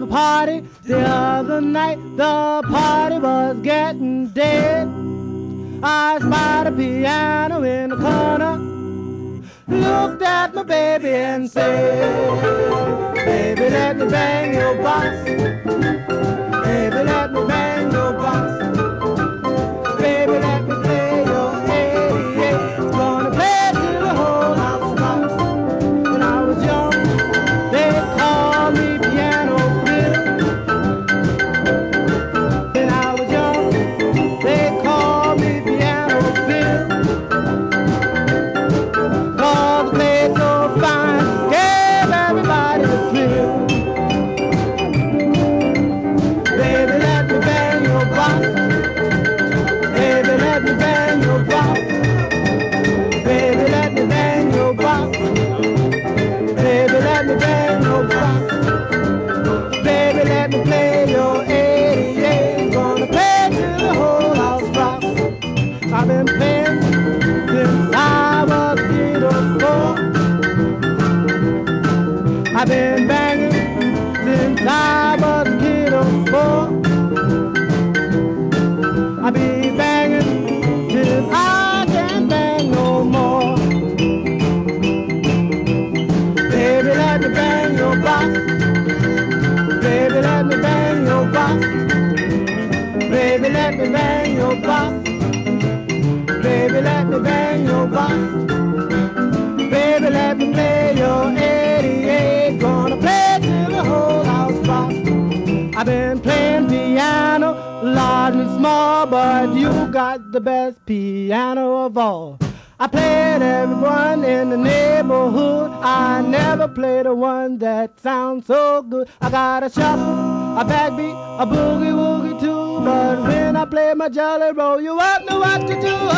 party the other night. The party was getting dead. I spied a piano in the corner, looked at my baby and said, baby, let me bang your box. Baby, let me bang your box. Baby, let me play your 88. Gonna play till the whole house rocks. When I was young, they called me Piano Bill. When I was young, they called me Piano Bill. 'Cause I played so fine, gave everybody the thrill. Baby, let me bang your box. Baby, let me bang your box. Baby, let me bang your box. Baby, let me bang your box. Baby, let me play your 88. Gonna play till the whole house rocks. I've been playing since I was little boy. I've been banging since I was little boy. I'll be banging till I can't bang no more. Baby, let me bang your box. Baby, let me bang your box. Baby, let me bang your box. Baby, let me bang your box. Baby, let me play your 88. Gonna play till the whole house rocks. I've been playing piano, large and small, but you got the best piano of all. I played everyone in the neighborhood. I never played the one that sounds so good. I got a shuffle, a backbeat, a boogie woogie too. But when I play my Jelly Roll, you won't know what to do.